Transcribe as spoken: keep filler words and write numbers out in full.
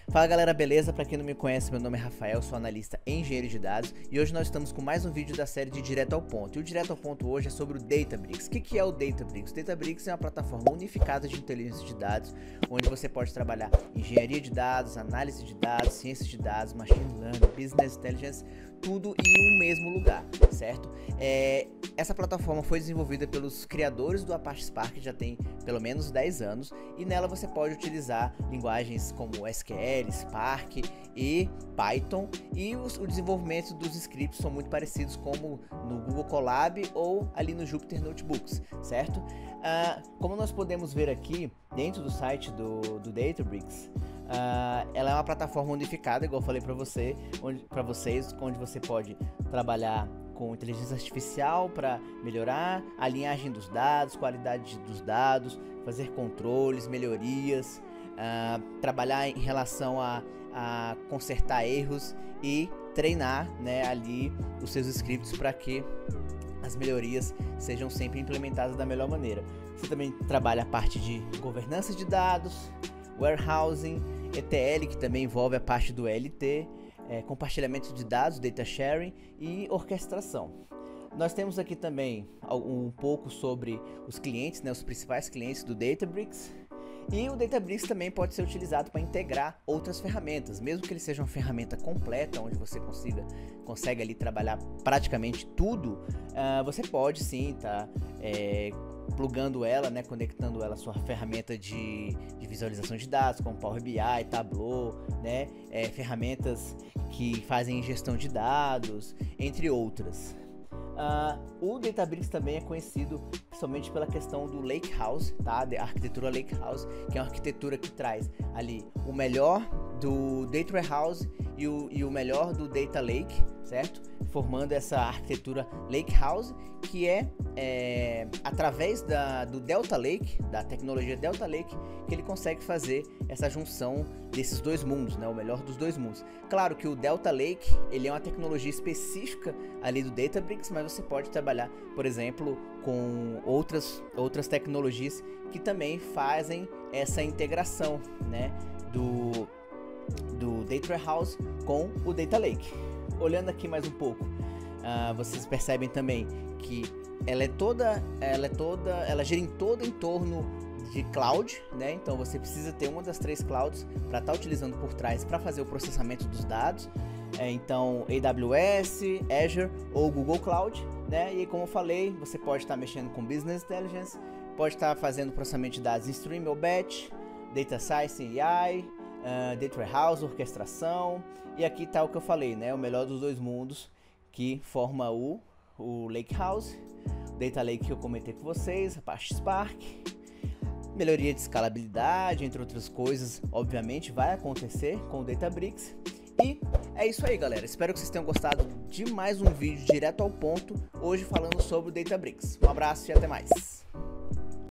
Fala galera, beleza? Pra quem não me conhece, meu nome é Rafael, sou analista em engenharia de dados e hoje nós estamos com mais um vídeo da série de Direto ao Ponto. E o Direto ao Ponto hoje é sobre o Databricks. O que, que é o Databricks? O Databricks é uma plataforma unificada de inteligência de dados, onde você pode trabalhar engenharia de dados, análise de dados, ciências de dados, machine learning, business intelligence, tudo em um mesmo lugar, certo? É, essa plataforma foi desenvolvida pelos criadores do Apache Spark, já tem pelo menos dez anos, e nela você pode utilizar linguagens como S Q L, Spark e Python, e os, o desenvolvimento dos scripts são muito parecidos como no Google Colab ou ali no Jupyter Notebooks, certo? Ah, como nós podemos ver aqui dentro do site do, do Databricks, Uh, ela é uma plataforma unificada, igual eu falei para você, onde, para vocês, onde você pode trabalhar com inteligência artificial para melhorar a linhagem dos dados, qualidade dos dados, fazer controles, melhorias, uh, trabalhar em relação a, a consertar erros e treinar, né, ali os seus scripts para que as melhorias sejam sempre implementadas da melhor maneira. Você também trabalha a parte de governança de dados, warehousing, E T L, que também envolve a parte do L T, é, compartilhamento de dados, data sharing e orquestração. Nós temos aqui também um pouco sobre os clientes, né, os principais clientes do Databricks. E o Databricks também pode ser utilizado para integrar outras ferramentas, mesmo que ele seja uma ferramenta completa, onde você consiga, consegue ali trabalhar praticamente tudo, uh, você pode sim estar tá, é, plugando ela, né, conectando ela à sua ferramenta de, de visualização de dados, como Power B I, Tableau, né, é, ferramentas que fazem gestão de dados, entre outras. Uh, o Databricks também é conhecido principalmente pela questão do Lakehouse, tá? A arquitetura Lakehouse, que é uma arquitetura que traz ali o melhor do Data Warehouse e o, e o melhor do Data Lake, certo? Formando essa arquitetura Lakehouse, que é, é através da, do Delta Lake, da tecnologia Delta Lake, que ele consegue fazer essa junção desses dois mundos, né? O melhor dos dois mundos. Claro que o Delta Lake, ele é uma tecnologia específica ali do Databricks, mas você pode trabalhar, por exemplo, com outras, outras tecnologias que também fazem essa integração, né, do, do Data Warehouse com o Data Lake. Olhando aqui mais um pouco, uh, vocês percebem também que ela é toda, ela é toda, ela gira em todo em torno de cloud, né? Então você precisa ter uma das três clouds para estar tá utilizando por trás para fazer o processamento dos dados. É, então A W S, Azure ou Google Cloud, né? E como eu falei, você pode estar tá mexendo com Business Intelligence, pode estar tá fazendo processamento de dados em Stream ou Batch, Data Science e A I, uh, Data Warehouse, orquestração. E aqui está o que eu falei, né? O melhor dos dois mundos, que forma o, o Lakehouse, Data Lake que eu comentei com vocês, Apache Spark. Melhoria de escalabilidade, entre outras coisas, obviamente vai acontecer com o Databricks. E é isso aí, galera. Espero que vocês tenham gostado de mais um vídeo direto ao ponto, hoje falando sobre o Databricks. Um abraço e até mais.